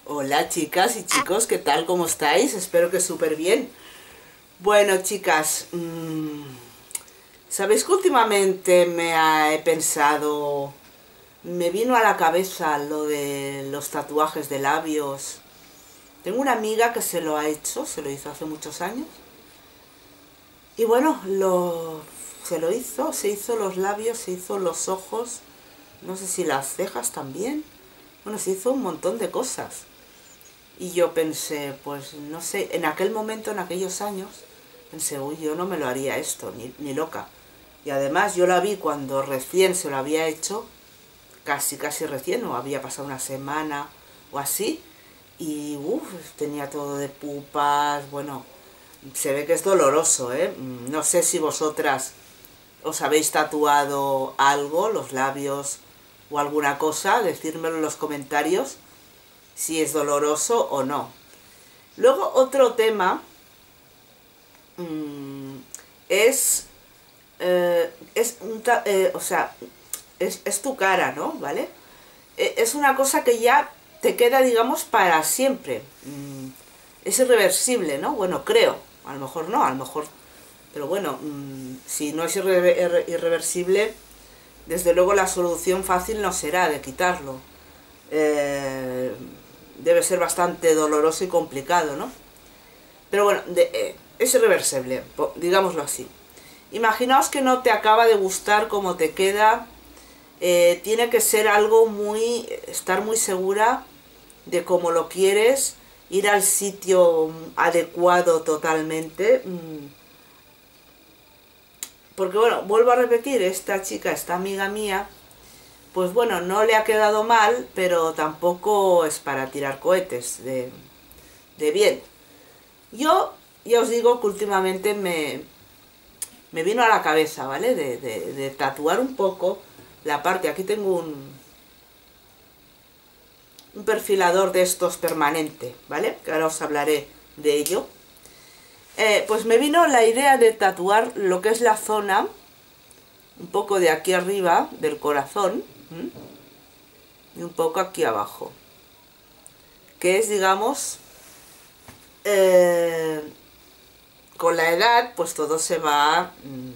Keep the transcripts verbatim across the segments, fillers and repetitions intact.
Hola chicas y chicos, ¿qué tal? ¿Cómo estáis? Espero que súper bien. Bueno chicas, mmm, ¿sabéis que últimamente me ha- he pensado, me vino a la cabeza lo de los tatuajes de labios? Tengo una amiga que se lo ha hecho, se lo hizo hace muchos años. Y bueno, lo, se lo hizo, se hizo los labios, se hizo los ojos, no sé si las cejas también. Bueno, se hizo un montón de cosas. Y yo pensé, pues no sé, en aquel momento, en aquellos años, pensé, uy, yo no me lo haría esto, ni, ni loca. Y además yo la vi cuando recién se lo había hecho, casi, casi recién, o había pasado una semana o así, y uff, tenía todo de pupas, bueno, se ve que es doloroso, ¿eh? No sé si vosotras os habéis tatuado algo, los labios o alguna cosa, decírmelo en los comentarios si es doloroso o no. Luego otro tema mmm, es, eh, es un eh, o sea, es, es tu cara, ¿no? ¿Vale? Eh, es una cosa que ya te queda, digamos, para siempre. Mm, es irreversible, ¿no? Bueno, creo. A lo mejor no, a lo mejor... Pero bueno, mmm, si no es irre irreversible, desde luego la solución fácil no será de quitarlo. Eh, debe ser bastante doloroso y complicado, ¿no? Pero bueno, de, eh, es irreversible, digámoslo así. Imaginaos que no te acaba de gustar cómo te queda. Eh, tiene que ser algo muy... estar muy segura de cómo lo quieres, ir al sitio adecuado totalmente. Porque bueno, vuelvo a repetir, esta chica, esta amiga mía, pues bueno, no le ha quedado mal, pero tampoco es para tirar cohetes de, de bien. Yo ya os digo que últimamente me, me vino a la cabeza, ¿vale? De, de, de tatuar un poco la parte, aquí tengo un, un perfilador de estos permanente, ¿vale? Que ahora os hablaré de ello. Eh, pues me vino la idea de tatuar lo que es la zona, un poco de aquí arriba del corazón, ¿m? Y un poco aquí abajo, que es, digamos, eh, con la edad, pues todo se va mmm,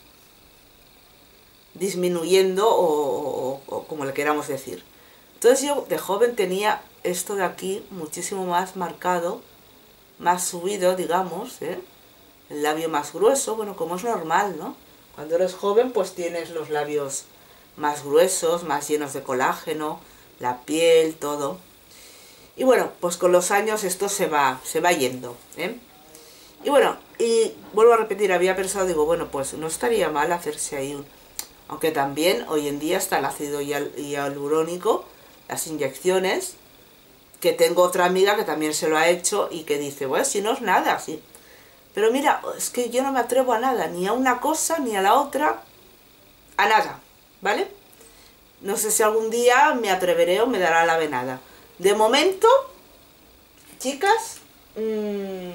disminuyendo o, o, o como le queramos decir. Entonces yo de joven tenía esto de aquí muchísimo más marcado, más subido, digamos, ¿eh? El labio más grueso, bueno, como es normal, ¿no? Cuando eres joven pues tienes los labios más gruesos, más llenos de colágeno, la piel, todo. Y bueno, pues con los años esto se va, se va yendo, ¿eh? Y bueno, y vuelvo a repetir, había pensado, digo, bueno, pues no estaría mal hacerse ahí un... Aunque también hoy en día está el ácido hialurónico, las inyecciones, que tengo otra amiga que también se lo ha hecho y que dice, bueno, si no es nada, sí. Pero mira, es que yo no me atrevo a nada, ni a una cosa, ni a la otra, a nada, ¿vale? No sé si algún día me atreveré o me dará la venada. De momento, chicas, mmm,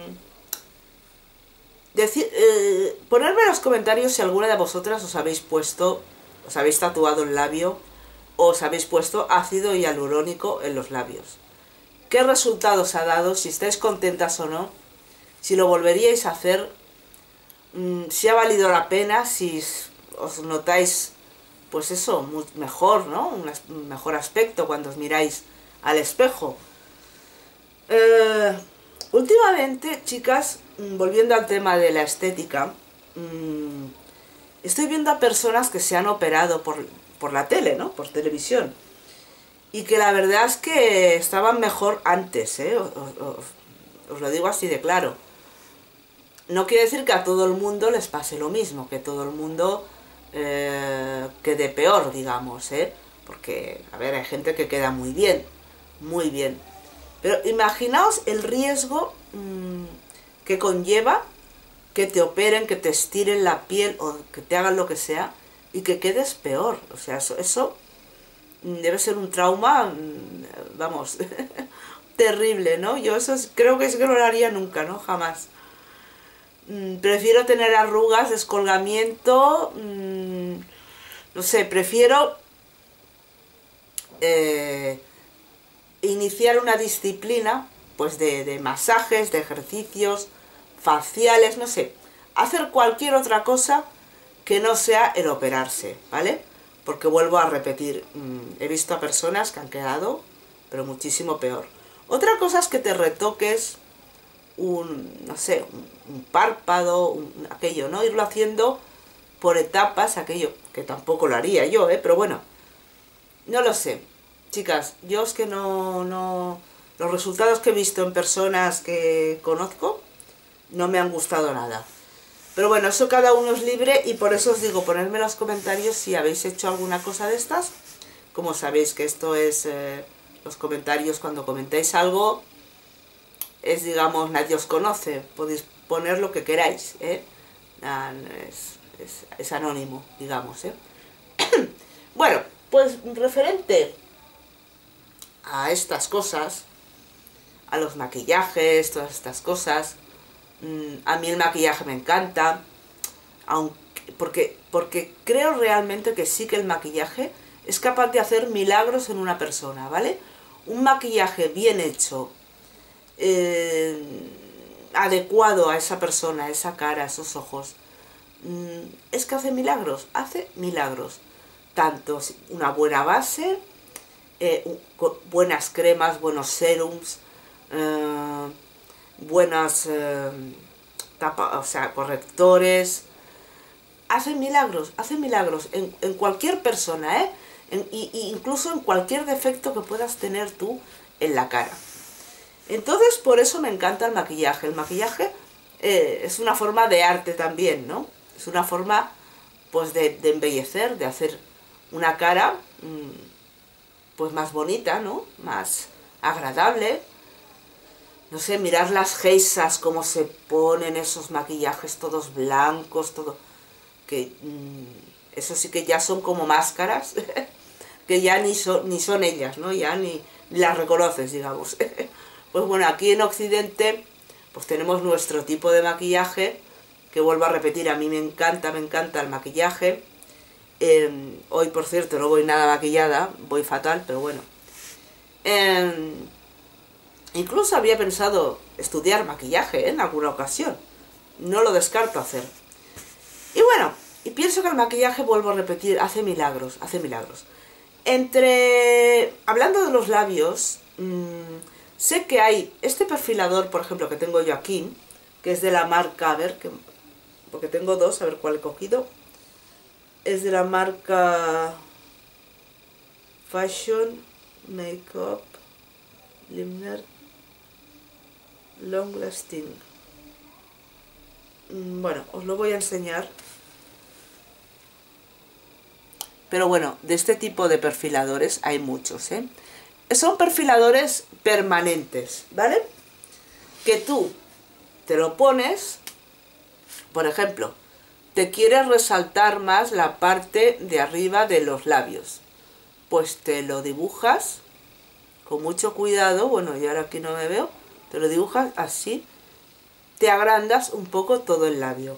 decir, eh, ponerme en los comentarios si alguna de vosotras os habéis puesto, os habéis tatuado el labio o os habéis puesto ácido hialurónico en los labios. ¿Qué resultados ha dado? Si estáis contentas o no. Si lo volveríais a hacer. Mmm, si ha valido la pena, si os notáis, pues eso, mejor, ¿no? Un mejor aspecto cuando os miráis al espejo. Eh, últimamente, chicas, volviendo al tema de la estética, mmm, estoy viendo a personas que se han operado por, por la tele, ¿no? Por televisión. Y que la verdad es que estaban mejor antes, ¿eh? Os, os, os lo digo así de claro. No quiere decir que a todo el mundo les pase lo mismo, que todo el mundo eh, quede peor, digamos, ¿eh? Porque, a ver, hay gente que queda muy bien, muy bien. Pero imaginaos el riesgo mmm, que conlleva que te operen, que te estiren la piel o que te hagan lo que sea y que quedes peor. O sea, eso, eso debe ser un trauma, vamos, terrible, ¿no? Yo eso creo que es que no lo haría nunca, ¿no? Jamás. Prefiero tener arrugas, descolgamiento, mmm, no sé, prefiero... Eh, iniciar una disciplina pues de, de masajes, de ejercicios faciales, no sé, hacer cualquier otra cosa que no sea el operarse, ¿vale? Porque vuelvo a repetir, mmm, he visto a personas que han quedado, pero muchísimo peor. Otra cosa es que te retoques un, no sé, un, un párpado, un, aquello, ¿no? Irlo haciendo por etapas, aquello, que tampoco lo haría yo, ¿eh? Pero bueno, no lo sé. Chicas, yo es que no, no... Los resultados que he visto en personas que conozco no me han gustado nada. Pero bueno, eso cada uno es libre y por eso os digo, ponedme en los comentarios si habéis hecho alguna cosa de estas. Como sabéis que esto es... Eh, los comentarios, cuando comentáis algo, es, digamos, nadie os conoce. Podéis poner lo que queráis, ¿eh? Es, es, es anónimo, digamos, ¿eh? Bueno, pues referente a estas cosas, a los maquillajes, todas estas cosas, a mí el maquillaje me encanta, aunque, porque, porque creo realmente que sí que el maquillaje es capaz de hacer milagros en una persona, ¿vale? Un maquillaje bien hecho, eh, adecuado a esa persona, a esa cara, a esos ojos, es que hace milagros, hace milagros. Tanto una buena base, eh, buenas cremas, buenos serums, eh, buenas eh, tapa, o sea, correctores, hacen milagros, hacen milagros en, en cualquier persona, ¿eh? En, y, y incluso en cualquier defecto que puedas tener tú en la cara. Entonces, por eso me encanta el maquillaje. El maquillaje eh, es una forma de arte también, ¿no? Es una forma, pues, de, de embellecer, de hacer una cara, mmm, pues, más bonita, ¿no? Más agradable. No sé, mirar las geisas, cómo se ponen esos maquillajes todos blancos, todo... que mmm, eso sí que ya son como máscaras, que ya ni son, ni son ellas, ¿no? Ya ni, ni las reconoces, digamos. Pues bueno, aquí en Occidente, pues tenemos nuestro tipo de maquillaje, que vuelvo a repetir, a mí me encanta, me encanta el maquillaje. Eh, hoy, por cierto, no voy nada maquillada, voy fatal, pero bueno. Eh, incluso había pensado estudiar maquillaje, ¿eh? En alguna ocasión. No lo descarto hacer. Y bueno, y pienso que el maquillaje, vuelvo a repetir, hace milagros, hace milagros. Entre... Hablando de los labios, mmm, sé que hay este perfilador, por ejemplo, que tengo yo aquí, que es de la marca, a ver, que, porque tengo dos, a ver cuál he cogido. Es de la marca Fashion Makeup Liner Long Lasting. Bueno, os lo voy a enseñar. Pero bueno, de este tipo de perfiladores hay muchos, ¿eh? Son perfiladores permanentes, ¿vale? Que tú te lo pones, por ejemplo, te quieres resaltar más la parte de arriba de los labios. Pues te lo dibujas con mucho cuidado, bueno, y ahora aquí no me veo, te lo dibujas así, te agrandas un poco todo el labio.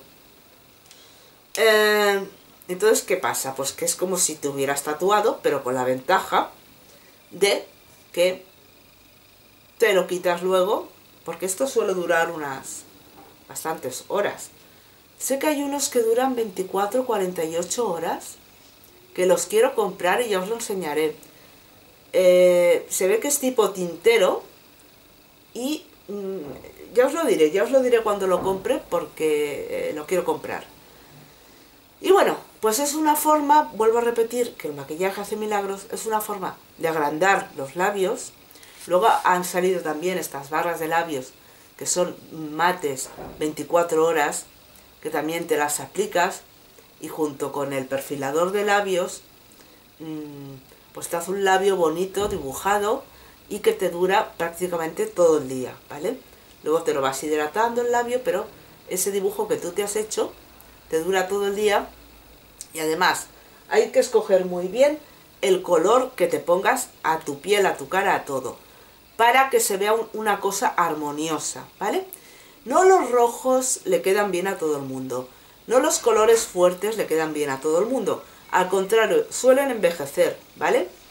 Eh... Entonces, ¿qué pasa? Pues que es como si te hubieras tatuado, pero con la ventaja de que te lo quitas luego, porque esto suele durar unas bastantes horas. Sé que hay unos que duran veinticuatro, cuarenta y ocho horas, que los quiero comprar y ya os lo enseñaré. Eh, se ve que es tipo tintero y mmm, ya os lo diré, ya os lo diré cuando lo compre, porque eh, lo quiero comprar. Y bueno, pues es una forma, vuelvo a repetir, que el maquillaje hace milagros, es una forma de agrandar los labios. Luego han salido también estas barras de labios, que son mates veinticuatro horas, que también te las aplicas, y junto con el perfilador de labios, pues te hace un labio bonito, dibujado, y que te dura prácticamente todo el día, ¿vale? Luego te lo vas hidratando el labio, pero ese dibujo que tú te has hecho te dura todo el día. Y además hay que escoger muy bien el color que te pongas a tu piel, a tu cara, a todo, para que se vea un, una cosa armoniosa, ¿vale? No los rojos le quedan bien a todo el mundo, no los colores fuertes le quedan bien a todo el mundo, al contrario, suelen envejecer, ¿vale?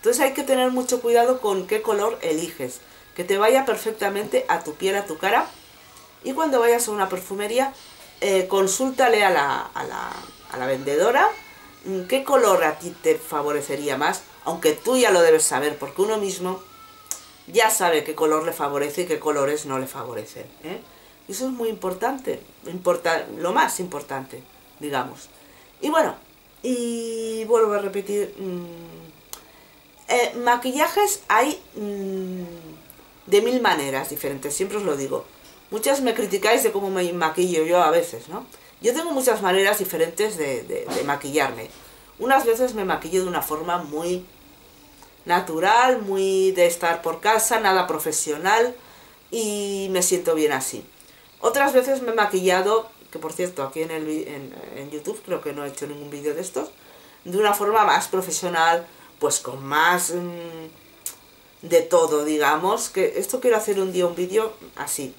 Entonces hay que tener mucho cuidado con qué color eliges, que te vaya perfectamente a tu piel, a tu cara. Y cuando vayas a una perfumería, eh, consúltale a la, a, la, a la vendedora qué color a ti te favorecería más, aunque tú ya lo debes saber, porque uno mismo ya sabe qué color le favorece y qué colores no le favorecen, ¿eh? Y eso es muy importante, importa, lo más importante, digamos. Y bueno, y vuelvo a repetir, mmm, eh, maquillajes hay mmm, de mil maneras diferentes, siempre os lo digo. Muchas me criticáis de cómo me maquillo yo a veces, ¿no? Yo tengo muchas maneras diferentes de, de, de maquillarme. Unas veces me maquillo de una forma muy natural, muy de estar por casa, nada profesional, y me siento bien así. Otras veces me he maquillado, que por cierto aquí en, el, en, en YouTube creo que no he hecho ningún vídeo de estos, de una forma más profesional, pues con más mmm, de todo, digamos, que esto quiero hacer un día un vídeo así.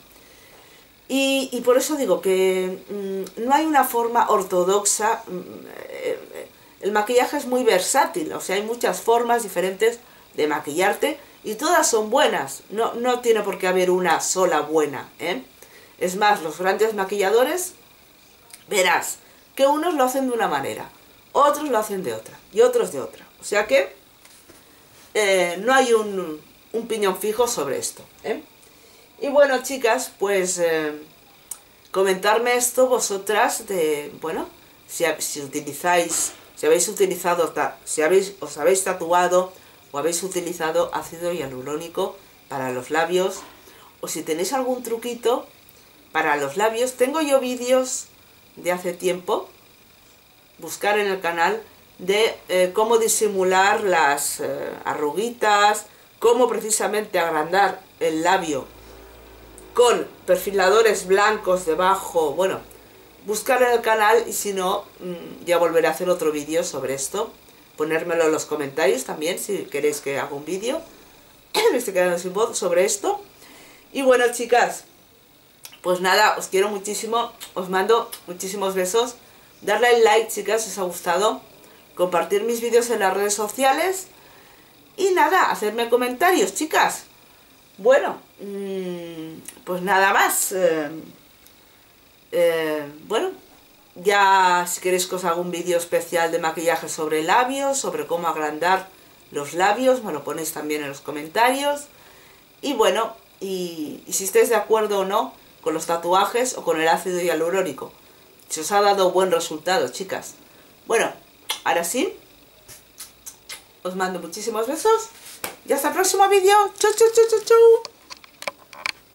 Y, y por eso digo que mmm, no hay una forma ortodoxa. Mmm, eh, el maquillaje es muy versátil, o sea, hay muchas formas diferentes de maquillarte y todas son buenas, no, no tiene por qué haber una sola buena, ¿eh? Es más, los grandes maquilladores, verás que unos lo hacen de una manera, otros lo hacen de otra y otros de otra, o sea que eh, no hay un, un piñón fijo sobre esto, ¿eh? Y bueno, chicas, pues eh, comentarme esto vosotras de, bueno, si, si utilizáis, si habéis utilizado, si habéis, os habéis tatuado o habéis utilizado ácido hialurónico para los labios, o si tenéis algún truquito para los labios. Tengo yo vídeos de hace tiempo, buscar en el canal, de eh, cómo disimular las eh, arruguitas, cómo precisamente agrandar el labio con perfiladores blancos debajo. Bueno, buscar en el canal, y si no, ya volveré a hacer otro vídeo sobre esto. Ponérmelo en los comentarios también si queréis que haga un vídeo. Me estoy quedando sin voz sobre esto. Y bueno, chicas, pues nada, os quiero muchísimo, os mando muchísimos besos. Darle al like, chicas, si os ha gustado. Compartir mis vídeos en las redes sociales. Y nada, hacerme comentarios, chicas. Bueno, pues nada más. Eh, eh, bueno, ya si queréis que os haga un vídeo especial de maquillaje sobre labios, sobre cómo agrandar los labios, me lo ponéis también en los comentarios. Y bueno, y, y si estáis de acuerdo o no con los tatuajes o con el ácido hialurónico, si os ha dado buen resultado, chicas. Bueno, ahora sí, os mando muchísimos besos y hasta el próximo vídeo. Chau, chau, chau, chau, chau.